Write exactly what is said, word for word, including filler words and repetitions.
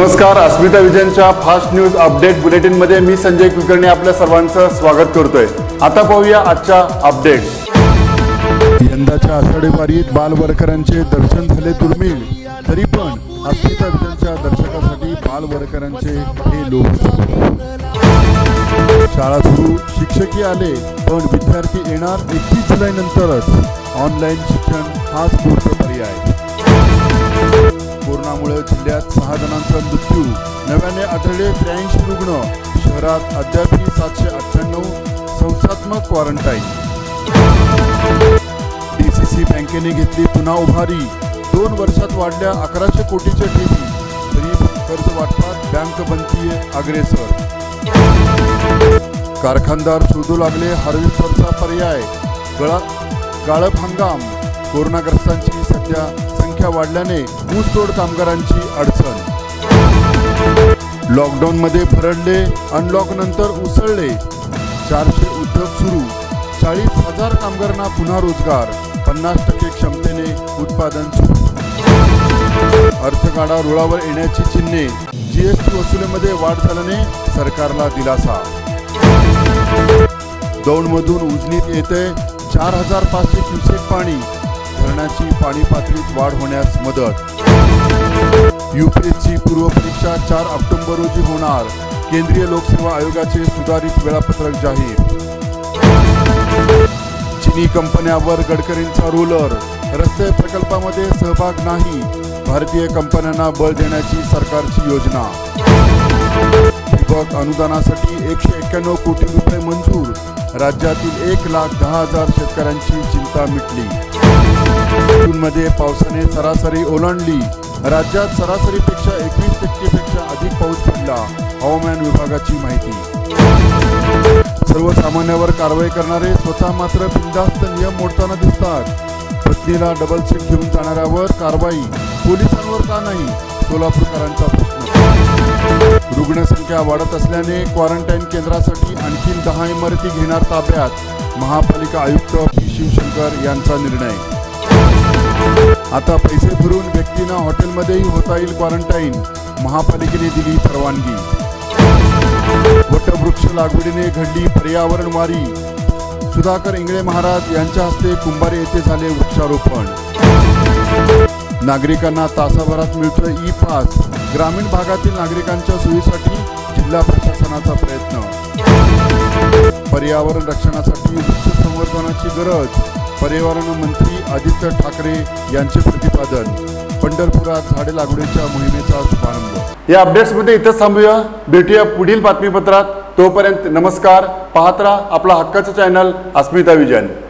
नमस्कार, अस्मिता विजनच्या fast news update bulletin मध्ये मी संजय कुलकर्णी आपल्या सर्वांचं स्वागत करतोय। आता पाहूया आजच्या अपडेट। यंदाच्या आषाढी वारीत बालवरकरांचे दर्शन झाले दुर्मिळ, तरी पण अस्मिता विजनच्या दर्शकासाठी बालवरकरांचे हे लोक। शाळा सुरू, शिक्षकही आले, पण विद्यार्थी येणार एकतीस जुलै नंतरच। ऑनलाईन शिक्षण हाच पुढचा पर्याय। कोरोनामुळे जिल्ह्यात सहा जणांचा मृत्यू, नव्याने आढळले त्र्याऐंशी रुग्ण। शहरात अद्यापही सातशे अठ्ठ्याण्णव संस्थात्मक क्वारंटाईन। डीसीसी बँकेने घेतली पुन्हा उभारी, दोन वर्षात वाढल्या अकराशे कोटीच्या ठेवी, तरी कर्ज वाटपात बँक बनतीये अग्रेसर। कारखानदार शोधू लागले हार्वेस्टरचा पर्याय। गळा गाळप हंगाम, कोरोनाग्रस्तांची सध्या संख्या वाढल्याने ऊसतोड कामगारांची अडचण। लॉकडाऊन मध्ये भरडले, अनलॉक नंतर उसळले। चारशे उद्योग सुरू, चाळीस हजार कामगारांना पुन्हा रोजगार, पन्नास टक्के क्षमतेने उत्पादन सुरू। अर्थगाडा रुळावर येण्याची चिन्हे, जीएसटी वसुलीमध्ये वाढ झाल्याने सरकारला दिलासा। दौंडमधून उजनीत येते चार हजार पाचशे क्युसेक पाणी, धरणाची पाणी पातळीत वाढ होण्यास मदत। यूपीएससी पूर्व परीक्षा चार ऑक्टोबर रोजी होणार, केंद्रीय लोकसेवा आयोगाचे सुधारित वेळापत्रक जाहीर। चीनी कंपन्यांवर गडकरींचा रोलर, रस्ते प्रकल्पामध्ये सहभाग नाही, भारतीय कंपन्यांना बळ देण्याची सरकारची योजना। ठिबक अनुदानासाठी एकशे एक्क्याण्णव कोटी रुपये मंजूर, राज्यातील एक लाख दहा हजार शेतकऱ्यांची चिंता मिटली। जूनमध्ये पावसाने सरासरी ओलांडली, राज्यात सरासरीपेक्षा एकवीस टक्केपेक्षा अधिक पाऊस पडला, हवामान विभागाची माहिती। सर्वसामान्यांवर कारवाई करणारे स्वतः मात्र बिनधास्त नियम मोडताना दिसतात। पत्नीला डबल सीट घेऊन जाणाऱ्यावर कारवाई, पोलिसांवर का नाही, सोलापूरकरांचा प्रश्न। रुग्णसंख्या वाढत असल्याने क्वारंटाईन केंद्रासाठी आणखी दहा इमारती घेणार ताब्यात, महापालिका आयुक्त पी शिवशंकर यांचा निर्णय। आता पैसे भरून व्यक्तींना हॉटेलमध्येही होता येईल क्वारंटाईन, महापालिकेने दिली परवानगी। वटवृक्ष लागवडीने घडली पर्यावरण वारी, सुधाकर इंगळे महाराज यांच्या हस्ते कुंभारे येथे झाले वृक्षारोपण। नागरिकांना तासाभरात मिळतोय ई पास, ग्रामीण भागातील नागरिकांच्या सोयीसाठी जिल्हा प्रशासनाचा प्रयत्न। पर्यावरण रक्षणासाठी वृक्ष संवर्धनाची गरज, पर्यावरण मंत्री आदित्य ठाकरे यांचे प्रतिपादन। पंढरपुरात झाडे लागवडीच्या मोहिमेचा शुभारंभ। या अपडेट्स मध्ये इथंच थांबूया, भेटूया पुढील बातमीपत्रात। तोपर्यंत नमस्कार, पाहत राहा आपला हक्काचं चॅनल अस्मिता विजन।